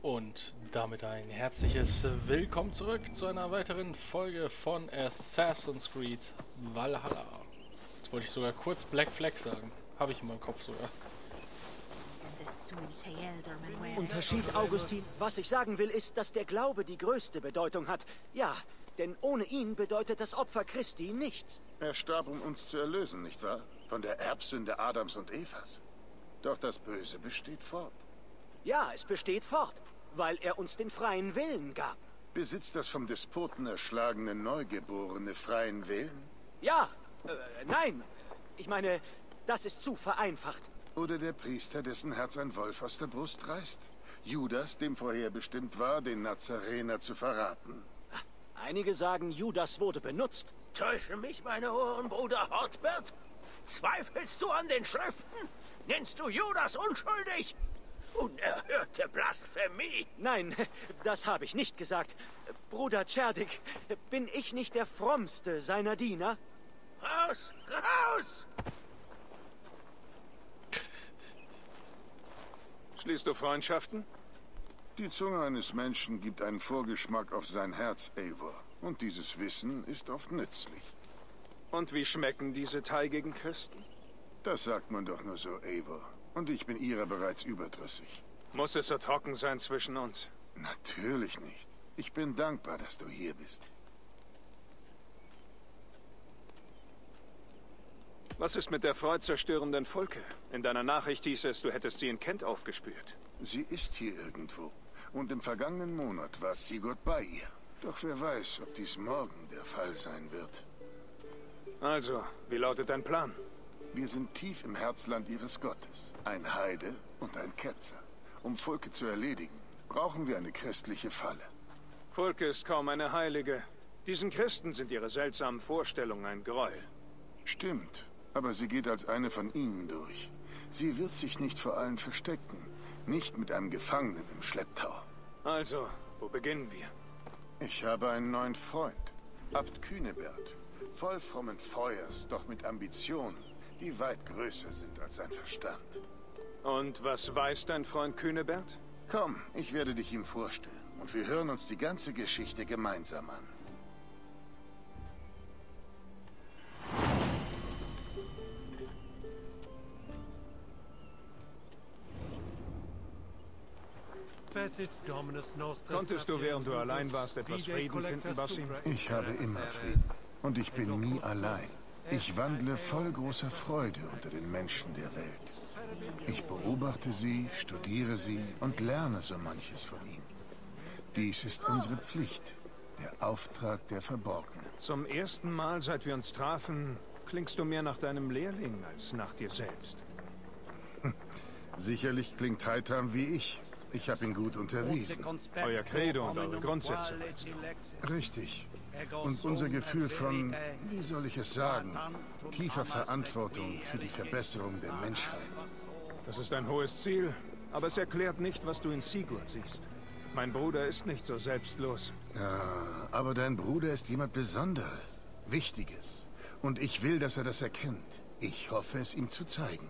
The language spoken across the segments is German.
Und damit ein herzliches Willkommen zurück zu einer weiteren Folge von Assassin's Creed Valhalla. Jetzt wollte ich sogar kurz Black Flag sagen. Habe ich in meinem Kopf sogar. Unterschied, Augustin. Was ich sagen will, ist, dass der Glaube die größte Bedeutung hat. Ja, denn ohne ihn bedeutet das Opfer Christi nichts. Er starb, um uns zu erlösen, nicht wahr? Von der Erbsünde Adams und Evas. Doch das Böse besteht fort. Ja, es besteht fort, weil er uns den freien Willen gab. Besitzt das vom Despoten erschlagene Neugeborene freien Willen? Ja, nein. Ich meine, das ist zu vereinfacht. Oder der Priester, dessen Herz ein Wolf aus der Brust reißt? Judas, dem vorherbestimmt war, den Nazarener zu verraten. Einige sagen, Judas wurde benutzt. Täusche mich, meine Ohren, Bruder Hortbert? Zweifelst du an den Schriften? Nennst du Judas unschuldig? Unerhörte Blasphemie! Nein, das habe ich nicht gesagt. Bruder Cerdik, bin ich nicht der frommste seiner Diener? Raus! Raus! Schließt du Freundschaften? Die Zunge eines Menschen gibt einen Vorgeschmack auf sein Herz, Eivor. Und dieses Wissen ist oft nützlich. Und wie schmecken diese teigigen Christen? Das sagt man doch nur so, Eivor. Und ich bin ihrer bereits überdrüssig. Muss es so trocken sein zwischen uns? Natürlich nicht. Ich bin dankbar, dass du hier bist. Was ist mit der freudzerstörenden Volke? In deiner Nachricht hieß es, du hättest sie in Kent aufgespürt. Sie ist hier irgendwo. Und im vergangenen Monat war Sigurd bei ihr. Doch wer weiß, ob dies morgen der Fall sein wird. Also, wie lautet dein Plan? Wir sind tief im Herzland ihres Gottes. Ein Heide und ein Ketzer. Um Volke zu erledigen, brauchen wir eine christliche Falle. Volke ist kaum eine Heilige. Diesen Christen sind ihre seltsamen Vorstellungen ein Gräuel. Stimmt, aber sie geht als eine von ihnen durch. Sie wird sich nicht vor allen verstecken. Nicht mit einem Gefangenen im Schlepptau. Also, wo beginnen wir? Ich habe einen neuen Freund. Abt Cunebert. Voll frommen Feuers, doch mit Ambitionen, die weit größer sind als sein Verstand. Und was weiß dein Freund Cunebert? Komm, ich werde dich ihm vorstellen. Und wir hören uns die ganze Geschichte gemeinsam an. Konntest du, während du allein warst, etwas Frieden finden, Basim? Ich habe immer Frieden. Und ich bin nie allein. Ich wandle voll großer Freude unter den Menschen der Welt. Ich beobachte sie, studiere sie und lerne so manches von ihnen. Dies ist unsere Pflicht, der Auftrag der Verborgenen. Zum ersten Mal, seit wir uns trafen, klingst du mehr nach deinem Lehrling als nach dir selbst. Sicherlich klingt Heitam wie ich. Ich habe ihn gut unterwiesen. Euer Credo und eure Grundsätze, meinst du? Richtig. Und unser Gefühl von, wie soll ich es sagen, tiefer Verantwortung für die Verbesserung der Menschheit. Das ist ein hohes Ziel, aber es erklärt nicht, was du in Sigurd siehst. Mein Bruder ist nicht so selbstlos. Ja, aber dein Bruder ist jemand Besonderes, Wichtiges. Und ich will, dass er das erkennt. Ich hoffe, es ihm zu zeigen.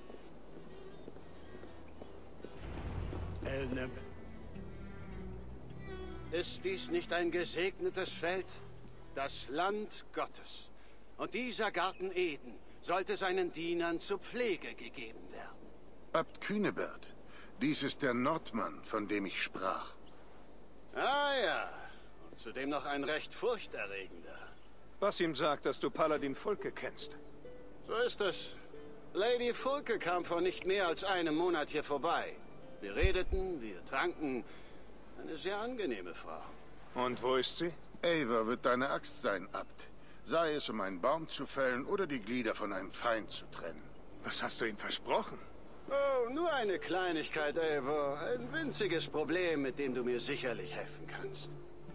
Ist dies nicht ein gesegnetes Feld? Das Land Gottes. Und dieser Garten Eden sollte seinen Dienern zur Pflege gegeben werden. Abt Cunebert, dies ist der Nordmann, von dem ich sprach. Ah ja, und zudem noch ein recht furchterregender. Basim sagt, dass du Paladin Fulke kennst. So ist es. Lady Fulke kam vor nicht mehr als einem Monat hier vorbei. Wir redeten, wir tranken. Eine sehr angenehme Frau. Und wo ist sie? Eivor wird deine Axt sein, Abt. Sei es, um einen Baum zu fällen oder die Glieder von einem Feind zu trennen. Was hast du ihm versprochen? Oh, nur eine Kleinigkeit, Eivor. Ein winziges Problem, mit dem du mir sicherlich helfen kannst.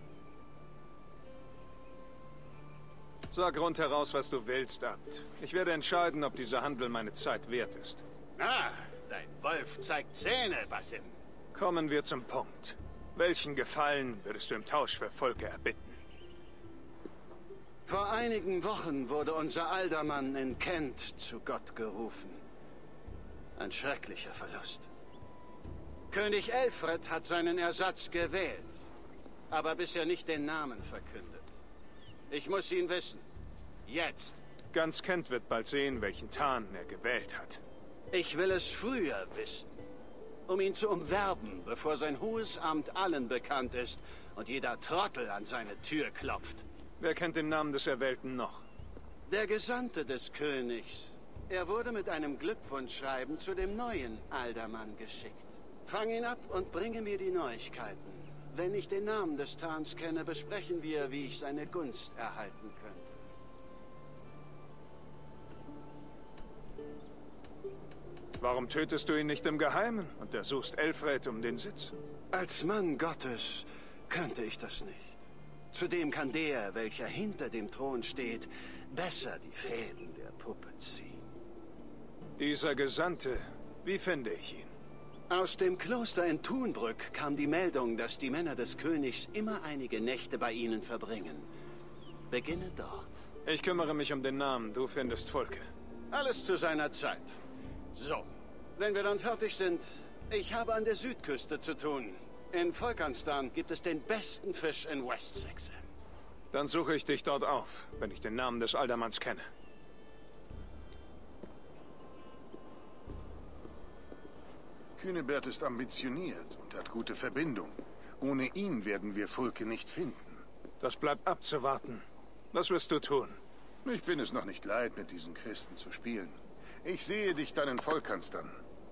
Sag rundheraus, was du willst, Abt. Ich werde entscheiden, ob dieser Handel meine Zeit wert ist. Ah, dein Wolf zeigt Zähne, Basim. Kommen wir zum Punkt. Welchen Gefallen würdest du im Tausch für Volke erbitten? Vor einigen Wochen wurde unser Aldermann in Kent zu Gott gerufen. Ein schrecklicher Verlust. König Elfred hat seinen Ersatz gewählt, aber bisher nicht den Namen verkündet. Ich muss ihn wissen. Jetzt. Ganz Kent wird bald sehen, welchen Tarn er gewählt hat. Ich will es früher wissen, um ihn zu umwerben, bevor sein hohes Amt allen bekannt ist und jeder Trottel an seine Tür klopft. Wer kennt den Namen des Erwählten noch? Der Gesandte des Königs. Er wurde mit einem Glückwunschschreiben zu dem neuen Aldermann geschickt. Fang ihn ab und bringe mir die Neuigkeiten. Wenn ich den Namen des Tarns kenne, besprechen wir, wie ich seine Gunst erhalten könnte. Warum tötest du ihn nicht im Geheimen und ersuchst Elfred um den Sitz? Als Mann Gottes könnte ich das nicht. Zudem kann der, welcher hinter dem Thron steht, besser die Fäden der Puppe ziehen. Dieser Gesandte, wie finde ich ihn? Aus dem Kloster in Thunbrück kam die Meldung, dass die Männer des Königs immer einige Nächte bei ihnen verbringen. Beginne dort. Ich kümmere mich um den Namen, du findest Volke. Alles zu seiner Zeit. So, wenn wir dann fertig sind, ich habe an der Südküste zu tun. In Volkanstan gibt es den besten Fisch in Wessex. Dann suche ich dich dort auf, wenn ich den Namen des Aldermanns kenne. Cunebert ist ambitioniert und hat gute Verbindungen. Ohne ihn werden wir Volke nicht finden. Das bleibt abzuwarten. Was wirst du tun? Ich bin es noch nicht leid, mit diesen Christen zu spielen. Ich sehe dich dann in Volkanstan.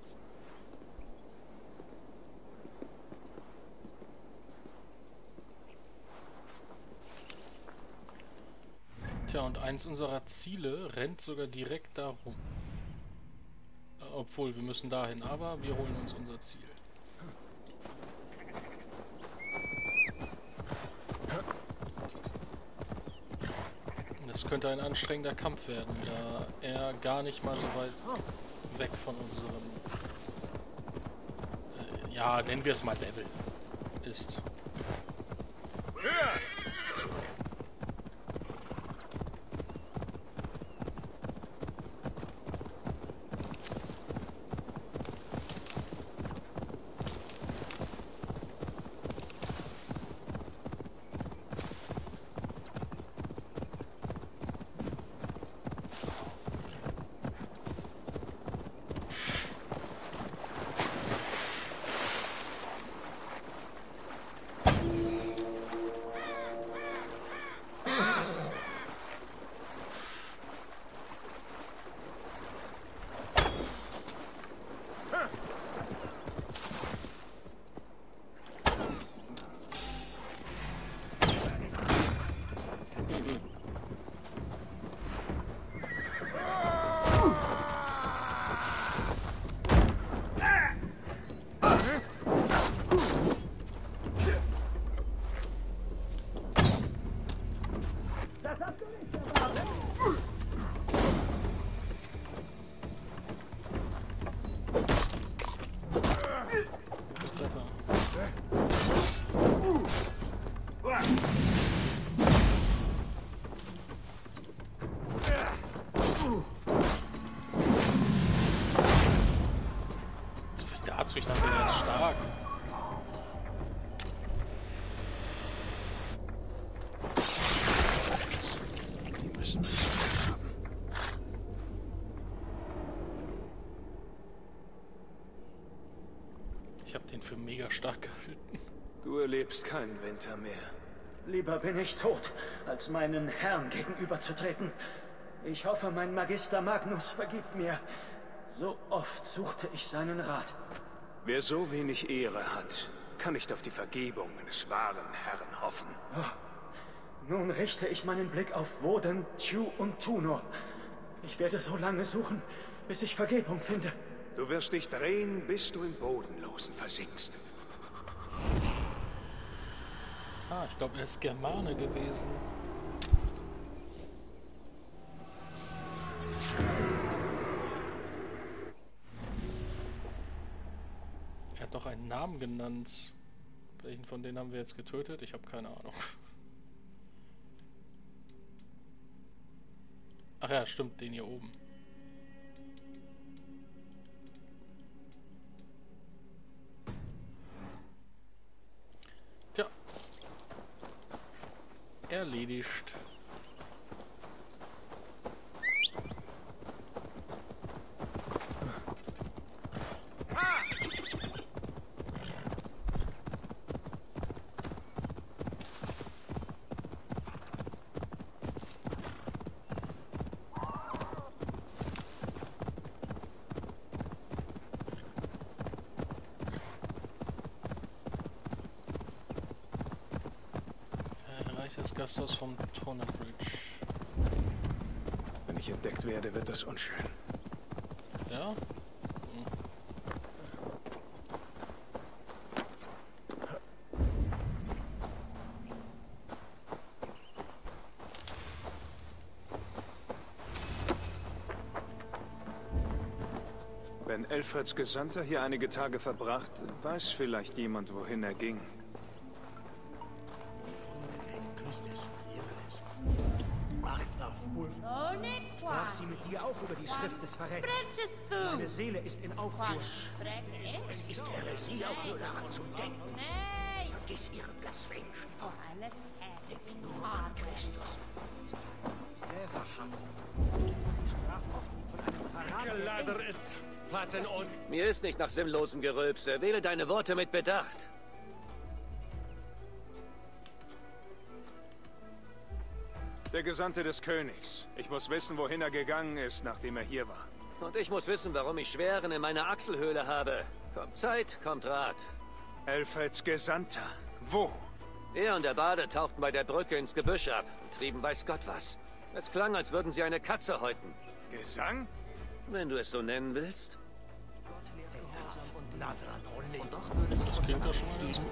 Tja, und eins unserer Ziele rennt sogar direkt darum. Obwohl, wir müssen dahin, aber wir holen uns unser Ziel. Das könnte ein anstrengender Kampf werden, da er gar nicht mal so weit weg von unserem, ja, nennen wir es mal Level ist. Ich dachte, der ist stark. Die müssen es haben. Ich habe den für mega stark gehalten. Du erlebst keinen Winter mehr. Lieber bin ich tot, als meinen Herrn gegenüberzutreten. Ich hoffe, mein Magister Magnus vergibt mir. So oft suchte ich seinen Rat. Wer so wenig Ehre hat, kann nicht auf die Vergebung eines wahren Herrn hoffen. Oh. Nun richte ich meinen Blick auf Woden, Tew und Tunor. Ich werde so lange suchen, bis ich Vergebung finde. Du wirst dich drehen, bis du im Bodenlosen versinkst. Ah, ich glaube, er ist Germane gewesen. Er hat doch einen Namen genannt. Welchen von denen haben wir jetzt getötet? Ich habe keine Ahnung. Ach ja, stimmt, den hier oben. erledigt. Das Gasthaus vom Turner Bridge. Wenn ich entdeckt werde, wird das unschön. Ja? Hm. Wenn Alfreds Gesandter hier einige Tage verbracht, weiß vielleicht jemand, wohin er ging. Sprach sie mit dir auch über die Schrift des Verräters? Meine Seele ist in Aufruhr. Es ist Heresie, auch nur daran zu denken. Vergiss ihre blasphemischen Worte. Denk nur an Christus. Mir ist nicht nach sinnlosem Gerülpse. Wähle deine Worte mit Bedacht. Der Gesandte des Königs. Ich muss wissen, wohin er gegangen ist, nachdem er hier war. Und ich muss wissen, warum ich Schweren in meiner Achselhöhle habe. Kommt Zeit, kommt Rat. Alfreds Gesandter. Wo? Er und der Bade tauchten bei der Brücke ins Gebüsch ab und trieben weiß Gott was. Es klang, als würden sie eine Katze häuten. Gesang? Wenn du es so nennen willst. Das klingt doch schon mal ganz gut.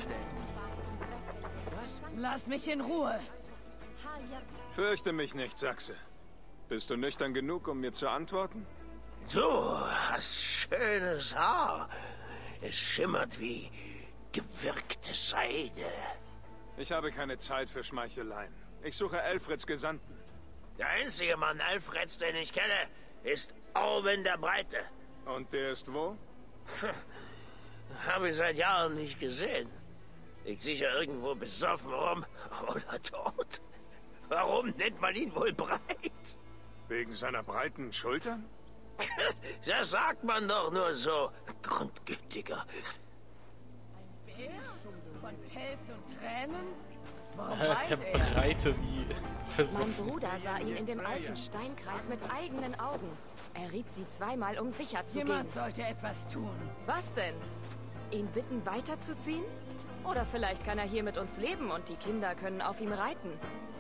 Lass mich in Ruhe. Fürchte mich nicht, Sachse. Bist du nüchtern genug, um mir zu antworten? Du hast schönes Haar. Es schimmert wie gewirkte Seide. Ich habe keine Zeit für Schmeicheleien. Ich suche Alfreds Gesandten. Der einzige Mann Alfreds, den ich kenne, ist Orwin der Breite. Und der ist wo? Habe ich seit Jahren nicht gesehen. Liegt sicher irgendwo besoffen rum oder tot. Warum nennt man ihn wohl breit? Wegen seiner breiten Schultern? Das sagt man doch nur so, Grundgütiger. Ein Bär? Von Pelz und Tränen? Warum Der weint er? Breite wie Mein versucht. Bruder sah ihn in dem alten Steinkreis mit eigenen Augen. Er rieb sie zweimal, um sicher zu gehen. Jemand sollte etwas tun. Was denn? Ihn bitten, weiterzuziehen? Oder vielleicht kann er hier mit uns leben und die Kinder können auf ihm reiten.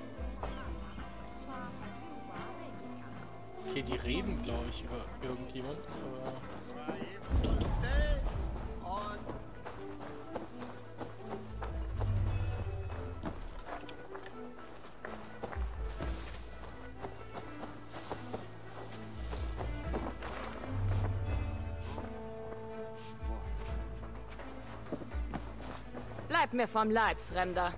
Okay, die reden, glaube ich, über irgendjemanden, aber... Bleib mir vom Leib, Fremder.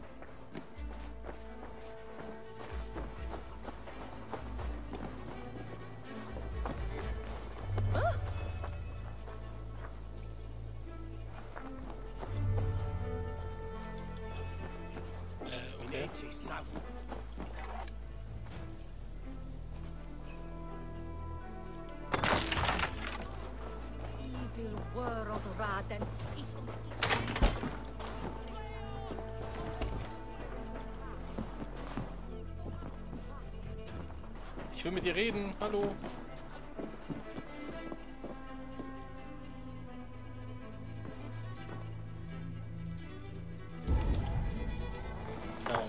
Okay. Ich will mit dir reden. Hallo. Ja,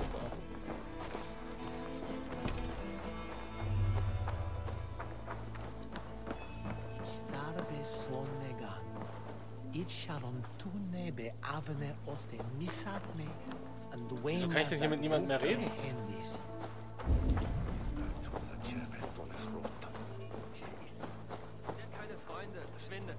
wieso kann ich denn hier mit niemandem mehr reden? Keine Freunde, verschwinde.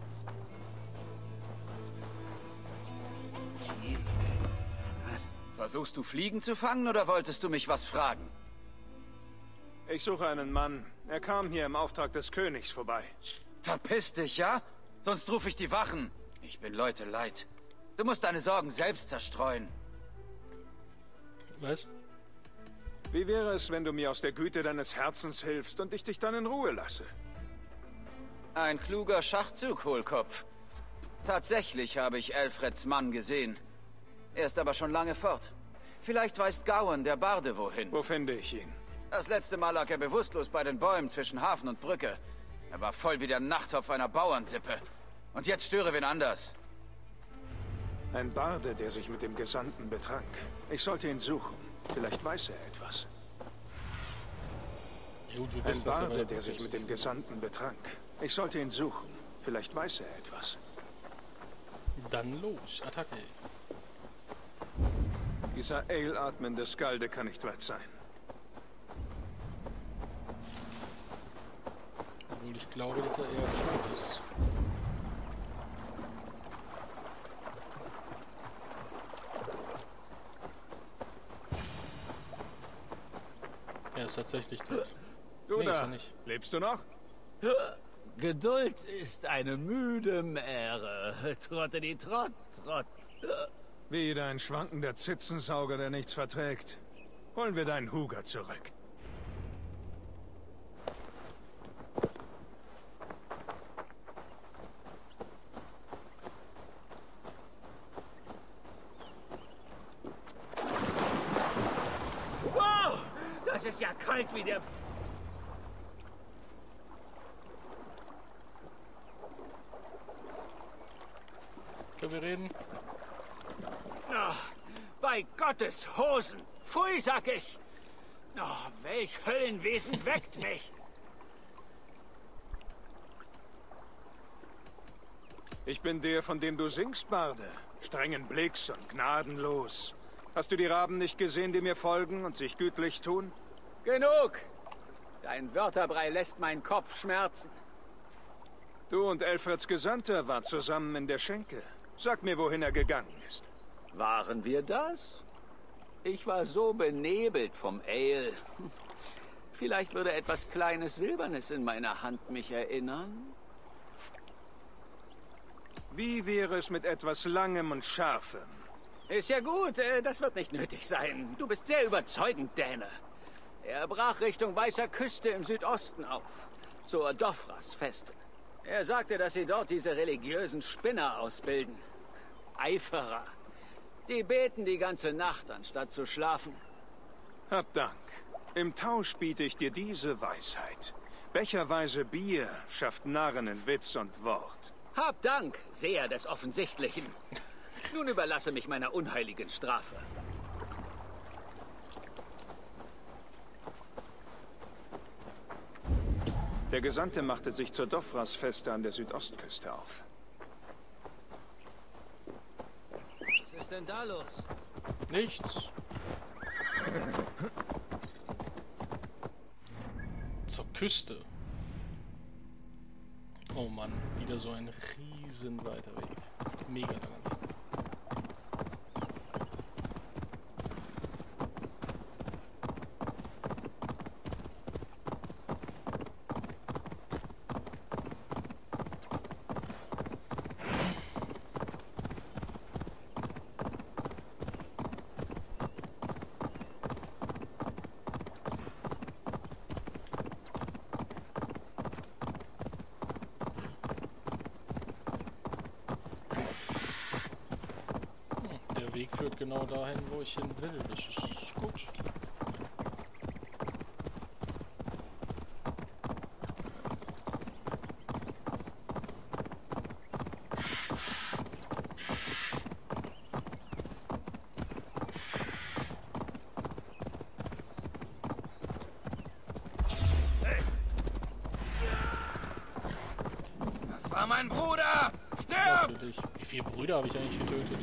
Versuchst du Fliegen zu fangen oder wolltest du mich was fragen? Ich suche einen Mann. Er kam hier im Auftrag des Königs vorbei. Verpiss dich, ja? Sonst rufe ich die Wachen. Ich bin Leute leid. Du musst deine Sorgen selbst zerstreuen. Was? Wie wäre es, wenn du mir aus der Güte deines Herzens hilfst und ich dich dann in Ruhe lasse? Ein kluger Schachzug, Hohlkopf. Tatsächlich habe ich Alfreds Mann gesehen. Er ist aber schon lange fort. Vielleicht weiß Gowan, der Barde, wohin. Wo finde ich ihn? Das letzte Mal lag er bewusstlos bei den Bäumen zwischen Hafen und Brücke. Er war voll wie der Nachttopf einer Bauernsippe. Und jetzt störe wen anders. Ein Barde, der sich mit dem Gesandten betrank. Ich sollte ihn suchen. Vielleicht weiß er etwas. Jo, Ein Barde, der sich mit dem Gesandten betrank. Ich sollte ihn suchen. Vielleicht weiß er etwas. Dann los, Attacke. Dieser ale-atmende Skalde kann nicht weit sein. Obwohl ich glaube, dass er eher tot ist. Er ist tatsächlich tot. Du Nee, ist da, er nicht. lebst du noch? Geduld ist eine müde Mähre. Trotte die Trott, Trott. Wieder ein schwankender Zitzensauger, der nichts verträgt. Holen wir deinen Huger zurück. Wow! Das ist ja kalt wie der... Können wir reden? Oh, bei Gottes Hosen! Pfui, sag ich! Oh, welch Höllenwesen weckt mich! Ich bin der, von dem du singst, Barde. Strengen Blicks und gnadenlos. Hast du die Raben nicht gesehen, die mir folgen und sich gütlich tun? Genug! Dein Wörterbrei lässt meinen Kopf schmerzen. Du und Alfreds Gesandter wart zusammen in der Schenke. Sag mir, wohin er gegangen ist. Waren wir das? Ich war so benebelt vom Ale. Vielleicht würde etwas Kleines Silbernes in meiner Hand mich erinnern. Wie wäre es mit etwas Langem und Scharfem? Ist ja gut, das wird nicht nötig sein. Du bist sehr überzeugend, Däne. Er brach Richtung Weißer Küste im Südosten auf, zur Dofras-Feste. Er sagte, dass sie dort diese religiösen Spinner ausbilden. Eiferer. Die beten die ganze Nacht, anstatt zu schlafen. Hab Dank. Im Tausch biete ich dir diese Weisheit. Becherweise Bier schafft Narren in Witz und Wort. Hab Dank, Seher des Offensichtlichen. Nun überlasse mich meiner unheiligen Strafe. Der Gesandte machte sich zur Dofras-Feste an der Südostküste auf. Was ist denn da los? Nichts. Zur Küste. Oh Mann, wieder so ein riesen weiter Weg. Mega langer Weg. Der Weg führt genau dahin, wo ich hin will. Das ist gut. Das war mein Bruder! Stirb! Natürlich. Wie viele Brüder habe ich eigentlich getötet?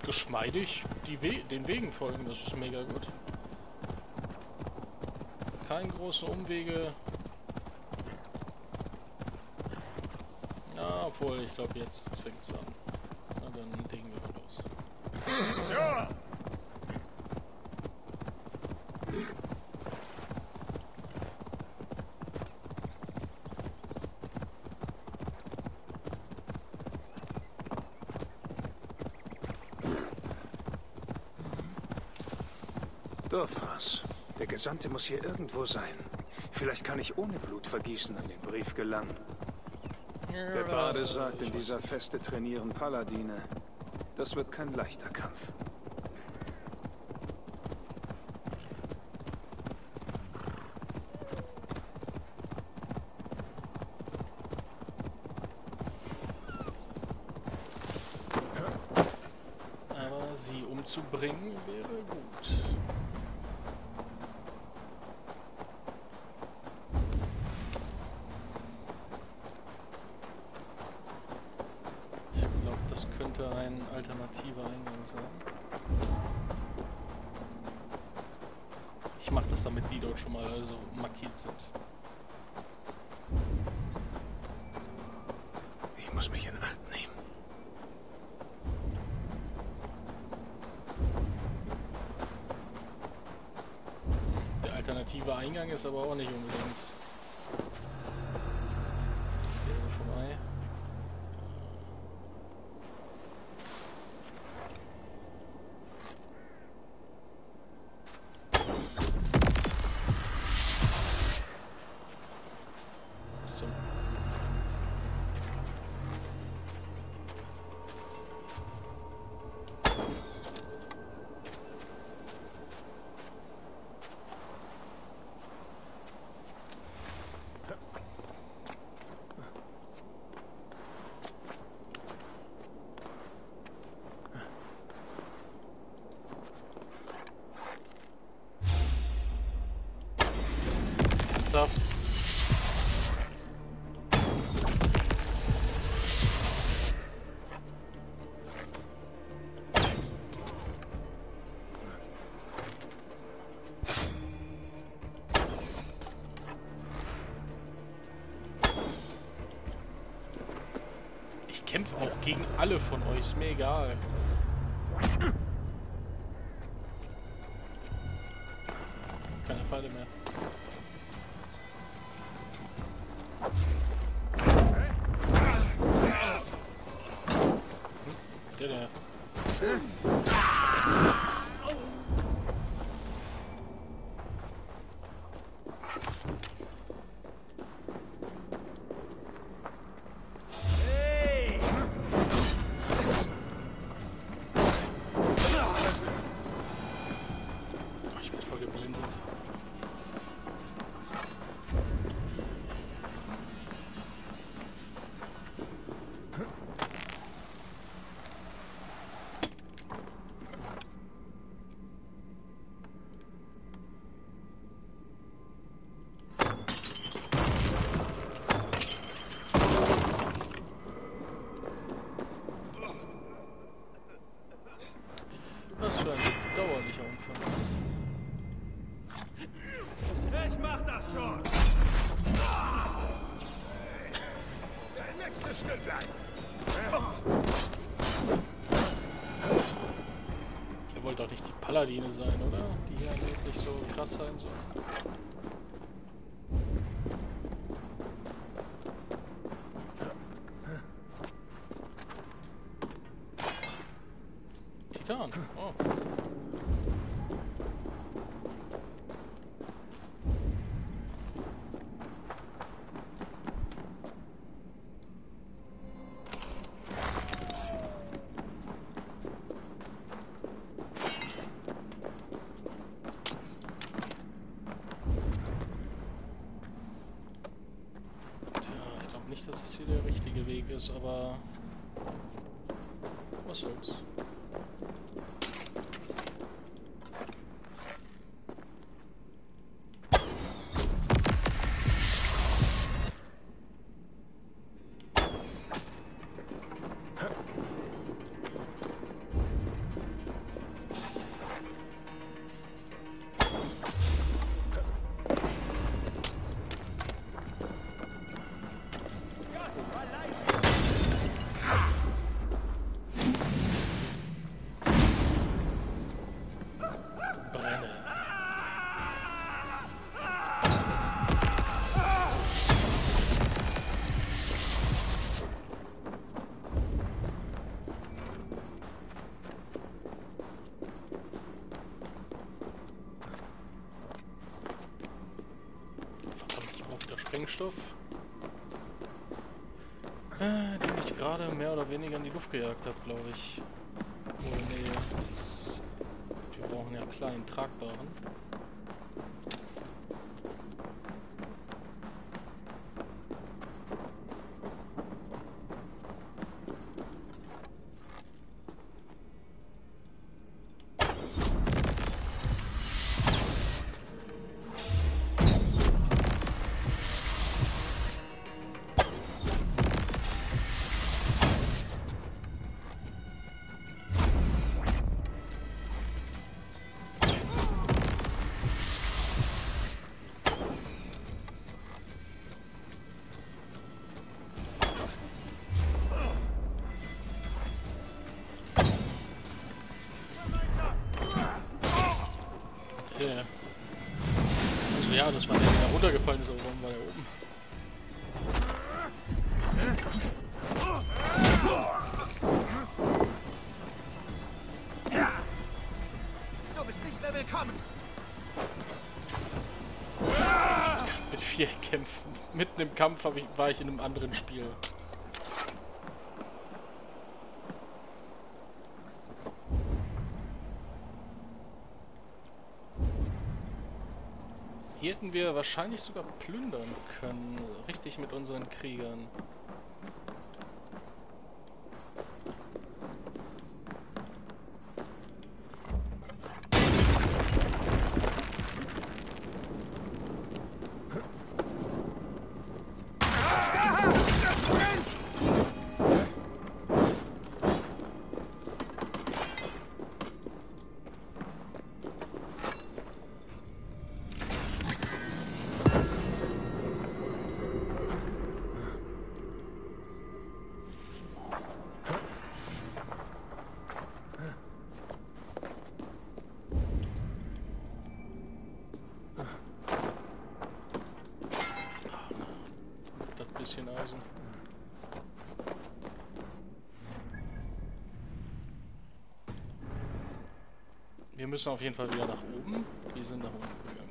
geschmeidig den Wegen folgen, das ist mega gut. Keine großen Umwege. Ja, obwohl, ich glaube, jetzt fängt es an. Na, dann legen wir mal los. Ja! Dothras. Der Gesandte muss hier irgendwo sein. Vielleicht kann ich ohne Blutvergießen an den Brief gelangen. Der Barde sagt, in dieser Feste trainieren Paladine. Das wird kein leichter Kampf. Aber sie umzubringen wäre gut. Ein alternativer Eingang sein. Ich mache das, damit die dort schon mal also markiert sind. Ich muss mich in Acht nehmen. Der alternative Eingang ist aber auch nicht unbedingt. Das Gelbe vorbei. Ich kämpfe auch gegen alle von euch, ist mir egal. Keine Falle mehr. Der. Ich bin voll geblendet. Was für ein bedauerlicher Unfall. Ich mach das schon! Der nächste Stücklein! Ihr wollt doch nicht die Paladine sein, oder? Die hier wirklich so krass sein sollen. Titan. Oh. Tja, ich glaube nicht, dass das hier der richtige Weg ist, aber was soll's. Sprengstoff, den ich gerade mehr oder weniger in die Luft gejagt habe, glaube ich. Oh nee, das ist... Wir brauchen ja einen kleinen, tragbaren. Also ja, das war der, der runtergefallen ist, aber warum war der oben? Du bist nicht mehr willkommen. Mit 4 Kämpfen. Mitten im Kampf war ich in einem anderen Spiel. Hier hätten wir wahrscheinlich sogar plündern können, richtig mit unseren Kriegern. Eisen. Wir müssen auf jeden Fall wieder nach oben. Wir sind nach unten gegangen.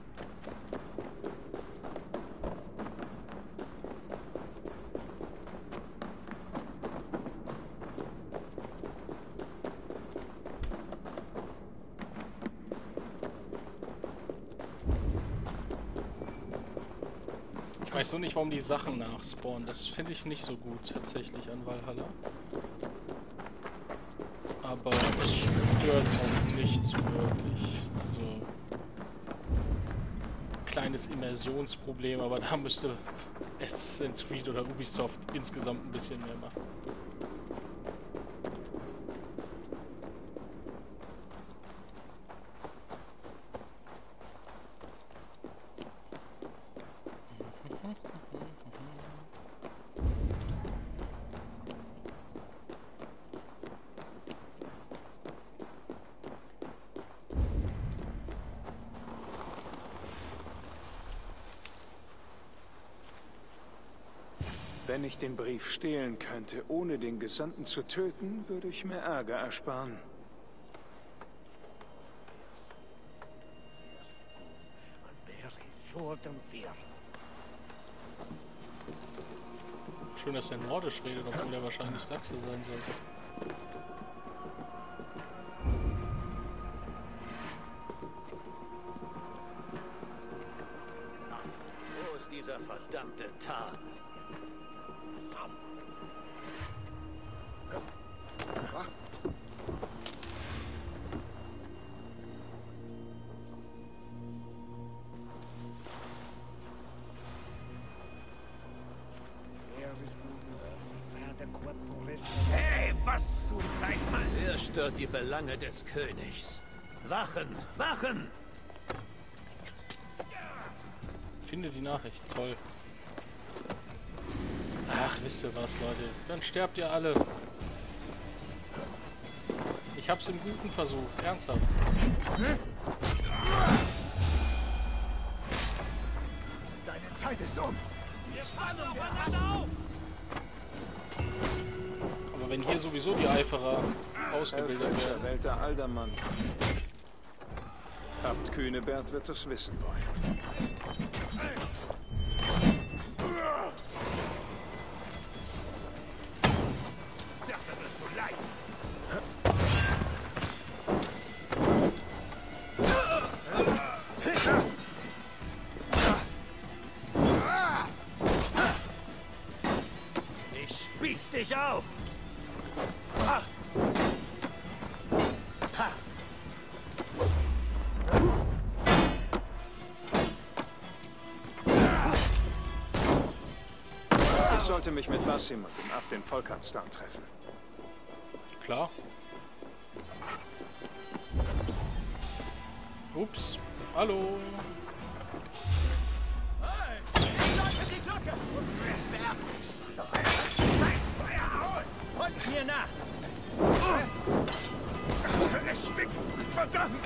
Ich weiß so nicht, warum die Sachen nachspawnen. Das finde ich nicht so gut tatsächlich an Valhalla. Aber es stört auch nicht so wirklich. Also kleines Immersionsproblem, aber da müsste Assassin's Creed oder Ubisoft insgesamt ein bisschen mehr machen. Wenn ich den Brief stehlen könnte, ohne den Gesandten zu töten, würde ich mir Ärger ersparen. Schön, dass er Nordisch redet, obwohl er wahrscheinlich Sachse sein sollte. Wo ist dieser verdammte Tarn? Hey, was zur Zeit, Mann! Wer stört die Belange des Königs? Wachen! Wachen! Finde die Nachricht. Toll. Ach, wisst ihr was, Leute? Dann sterbt ihr alle. Ich hab's im Guten versucht. Ernsthaft. Deine Zeit ist um. Wir fangen aufeinander auf! Aber wenn hier sowieso die Eiferer ausgebildet werden. Welter Aldermann. Abt Kühnebert wird es wissen wollen. dich auf! Ha. Ha. Ich sollte mich mit Wassim und dem Abt den Volkanstan treffen. Klar. Ups. Hallo. Hey! Die Glocke! Werf dich! Mein Feuer aus! Folgt mir nach! Es schmeckt! Verdammt!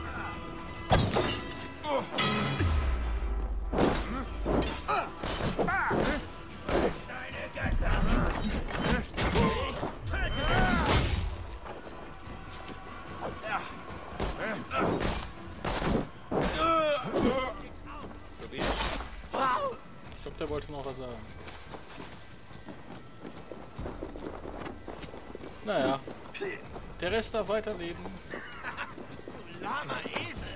Deine Götter! Ich töte dich! Ich glaube, der wollte noch was sagen. Naja. Der Rest darf weiterleben. Lama Esel!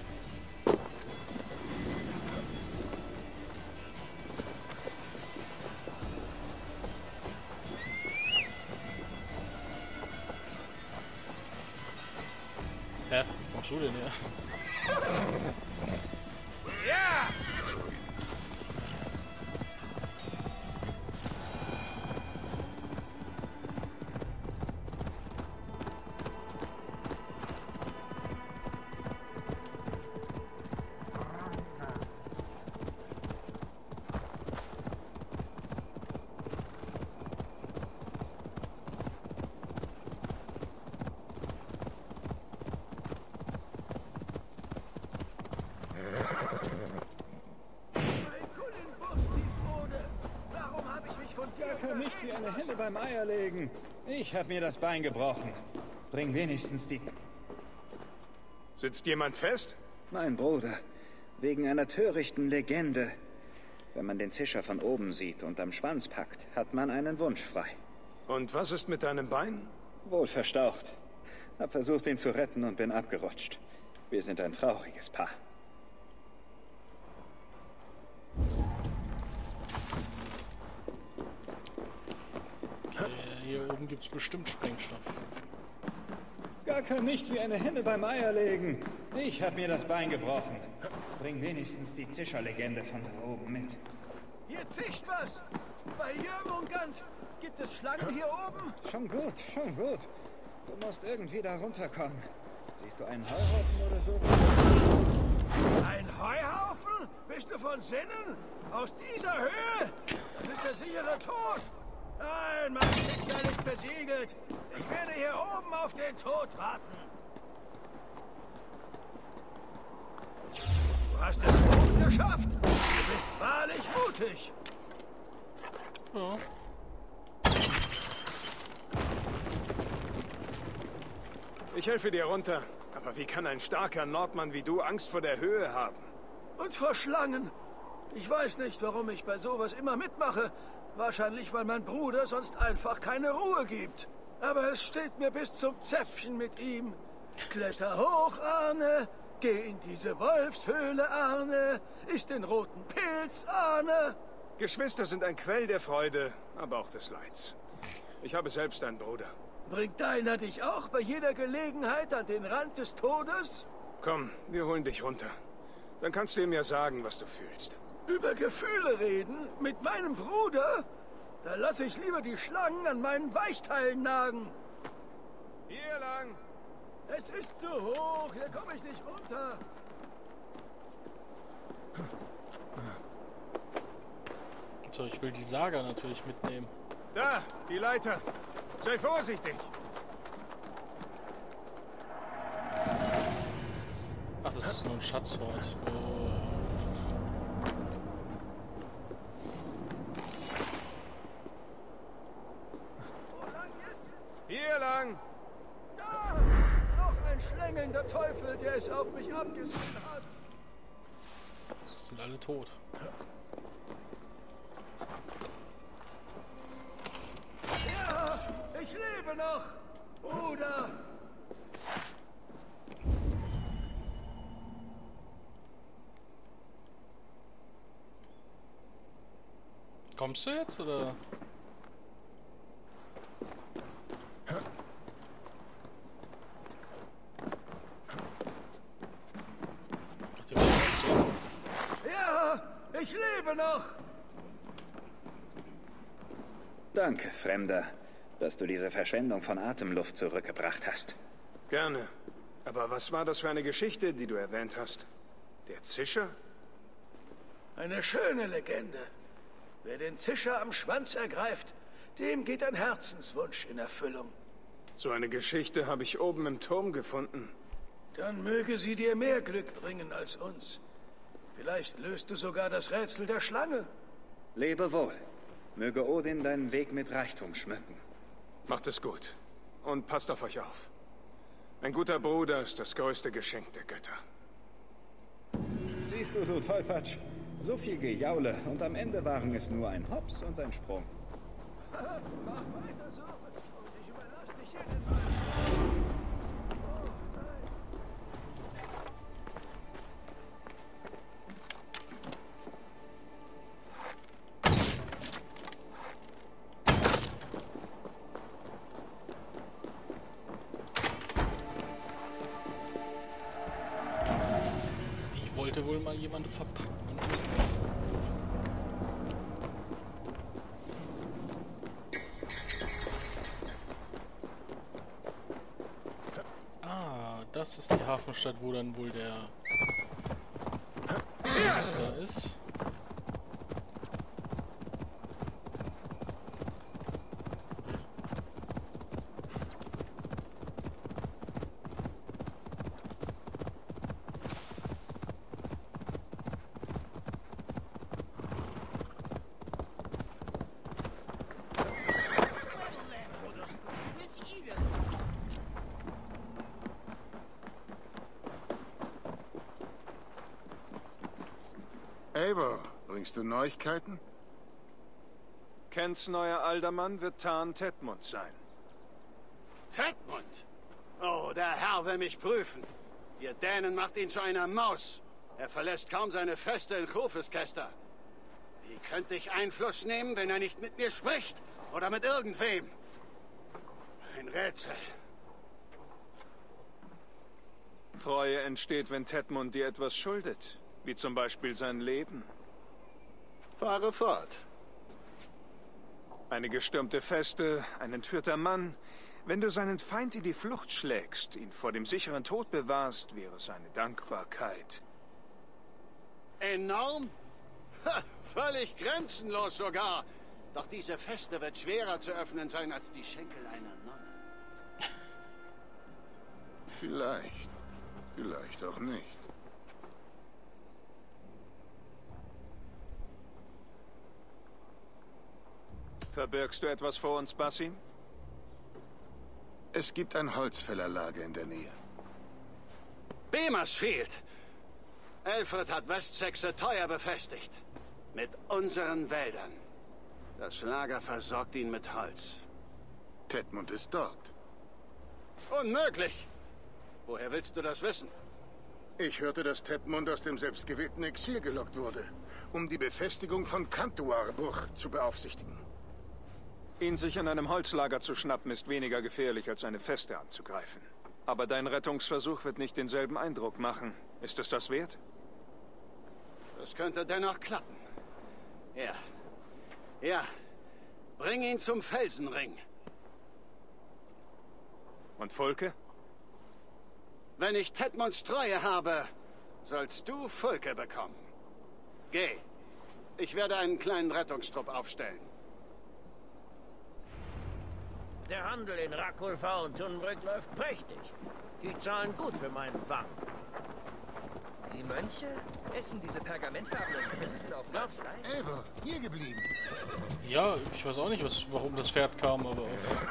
Hä? Was machst du denn hier? Ja! Nicht wie eine Henne beim Eierlegen. Ich habe mir das Bein gebrochen. Bring wenigstens die... Sitzt jemand fest? Mein Bruder. Wegen einer törichten Legende. Wenn man den Zischer von oben sieht und am Schwanz packt, hat man einen Wunsch frei. Und was ist mit deinem Bein? Wohl verstaucht. Hab versucht, ihn zu retten und bin abgerutscht. Wir sind ein trauriges Paar. Hier oben gibt es bestimmt Sprengstoff. Gacker nicht wie eine Henne beim Eierlegen. Ich habe mir das Bein gebrochen. Bring wenigstens die Zischerlegende von da oben mit. Hier zischt was! Bei Jörmungand gibt es Schlangen hier oben? Schon gut, schon gut. Du musst irgendwie da runterkommen. Siehst du einen Heuhaufen oder so? Ein Heuhaufen? Bist du von Sinnen? Aus dieser Höhe? Das ist der sichere Tod! Nein, mein Schicksal ist besiegelt. Ich werde hier oben auf den Tod warten. Du hast es oben geschafft. Du bist wahrlich mutig. Ja. Ich helfe dir runter. Aber wie kann ein starker Nordmann wie du Angst vor der Höhe haben? Und vor Schlangen. Ich weiß nicht, warum ich bei sowas immer mitmache. Wahrscheinlich, weil mein Bruder sonst einfach keine Ruhe gibt. Aber es steht mir bis zum Zäpfchen mit ihm. Kletter hoch, Arne. Geh in diese Wolfshöhle, Arne. Iss den roten Pilz, Arne. Geschwister sind ein Quell der Freude, aber auch des Leids. Ich habe selbst einen Bruder. Bringt deiner dich auch bei jeder Gelegenheit an den Rand des Todes? Komm, wir holen dich runter. Dann kannst du ihm ja sagen, was du fühlst. Über Gefühle reden? Mit meinem Bruder? Da lasse ich lieber die Schlangen an meinen Weichteilen nagen. Hier lang! Es ist zu hoch, hier komme ich nicht runter. So, ich will die Saga natürlich mitnehmen. Da, die Leiter. Sei vorsichtig. Ach, das ist nur ein Schatzwort. Hier lang! Da! Noch ein schlängelnder Teufel, der es auf mich abgesehen hat. Das sind alle tot. Ja, ich lebe noch, Bruder. Kommst du jetzt, oder? Danke, Fremder, dass du diese Verschwendung von Atemluft zurückgebracht hast. Gerne. Aber was war das für eine Geschichte, die du erwähnt hast? Der Zischer? Eine schöne Legende. Wer den Zischer am Schwanz ergreift, dem geht ein Herzenswunsch in Erfüllung. So eine Geschichte habe ich oben im Turm gefunden. Dann möge sie dir mehr Glück bringen als uns. Vielleicht löst du sogar das Rätsel der Schlange. Lebe wohl. Möge Odin deinen Weg mit Reichtum schmücken. Macht es gut. Und passt auf euch auf. Ein guter Bruder ist das größte Geschenk der Götter. Siehst du, du Tollpatsch? So viel Gejaule und am Ende waren es nur ein Hops und ein Sprung. Mach weiter so und ich überlasse dich hier den Mann. Wollte wohl mal jemand verpacken. Ah, das ist die Hafenstadt, wo dann wohl der Meister ist. Eivor, bringst du Neuigkeiten? Kents neuer Aldermann wird Tarn Tedmund sein. Tedmund? Oh, der Herr will mich prüfen. Ihr Dänen macht ihn zu einer Maus. Er verlässt kaum seine Feste in Hofeskester. Wie könnte ich Einfluss nehmen, wenn er nicht mit mir spricht? Oder mit irgendwem? Ein Rätsel. Treue entsteht, wenn Tedmund dir etwas schuldet. Wie zum Beispiel sein Leben. Fahre fort. Eine gestürmte Feste, ein entführter Mann. Wenn du seinen Feind in die Flucht schlägst, ihn vor dem sicheren Tod bewahrst, wäre es eine Dankbarkeit. Enorm? Ha, völlig grenzenlos sogar. Doch diese Feste wird schwerer zu öffnen sein als die Schenkel einer Nonne. Vielleicht. Vielleicht auch nicht. Verbirgst du etwas vor uns, Basim? Es gibt ein Holzfällerlager in der Nähe. Bemersfield! Alfred hat Westsexe teuer befestigt. Mit unseren Wäldern. Das Lager versorgt ihn mit Holz. Tedmund ist dort. Unmöglich! Woher willst du das wissen? Ich hörte, dass Tedmund aus dem selbstgewählten Exil gelockt wurde, um die Befestigung von Cantuarbruch zu beaufsichtigen. Ihn sich an einem Holzlager zu schnappen, ist weniger gefährlich, als eine Feste anzugreifen. Aber dein Rettungsversuch wird nicht denselben Eindruck machen. Ist es das wert? Das könnte dennoch klappen. Ja. Ja. Bring ihn zum Felsenring. Und Volke? Wenn ich Tedmunds Treue habe, sollst du Volke bekommen. Geh. Ich werde einen kleinen Rettungstrupp aufstellen. Der Handel in Rakulfa und Tunbrück läuft prächtig. Die zahlen gut für meinen Fang. Die Mönche essen diese pergamentfarbenen Christen auf Fleisch. Eivor, hier geblieben. Ja, ich weiß auch nicht, warum das Pferd kam, aber...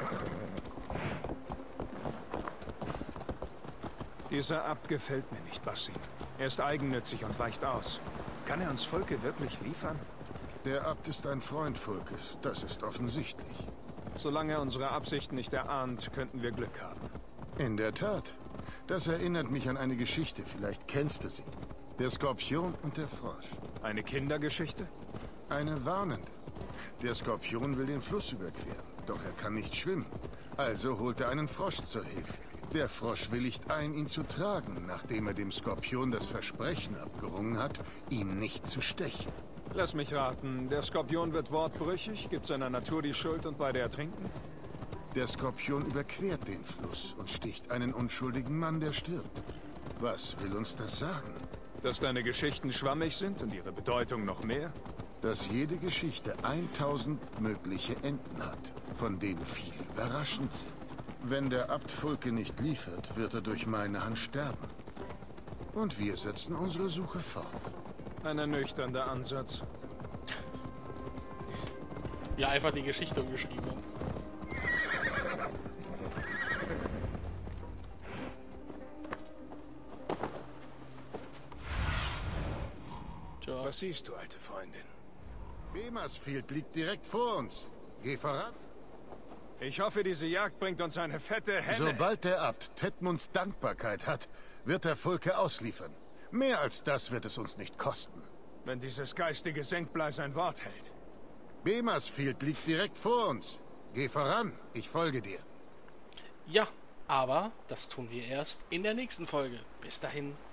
Dieser Abt gefällt mir nicht, Basim. Er ist eigennützig und weicht aus. Kann er uns Volke wirklich liefern? Der Abt ist ein Freund Volkes, das ist offensichtlich. Solange er unsere Absichten nicht erahnt, könnten wir Glück haben. In der Tat. Das erinnert mich an eine Geschichte, vielleicht kennst du sie. Der Skorpion und der Frosch. Eine Kindergeschichte? Eine warnende. Der Skorpion will den Fluss überqueren, doch er kann nicht schwimmen. Also holt er einen Frosch zur Hilfe. Der Frosch willigt ein, ihn zu tragen, nachdem er dem Skorpion das Versprechen abgerungen hat, ihn nicht zu stechen. Lass mich raten, der Skorpion wird wortbrüchig, gibt seiner Natur die Schuld und beide ertrinken? Der Skorpion überquert den Fluss und sticht einen unschuldigen Mann, der stirbt. Was will uns das sagen? Dass deine Geschichten schwammig sind und ihre Bedeutung noch mehr? Dass jede Geschichte 1000 mögliche Enden hat, von denen viele überraschend sind. Wenn der Abt Fulke nicht liefert, wird er durch meine Hand sterben. Und wir setzen unsere Suche fort. Ein ernüchternder Ansatz. Ja, einfach die Geschichte umgeschrieben haben. Tja. Was siehst du, alte Freundin? Bemersfield liegt direkt vor uns. Geh voran. Ich hoffe, diese Jagd bringt uns eine fette Henne. Sobald der Abt Tedmunds Dankbarkeit hat, wird der Fulke ausliefern. Mehr als das wird es uns nicht kosten. Wenn dieses geistige Senkblei sein Wort hält. Bemersfield liegt direkt vor uns. Geh voran, ich folge dir. Ja, aber das tun wir erst in der nächsten Folge. Bis dahin,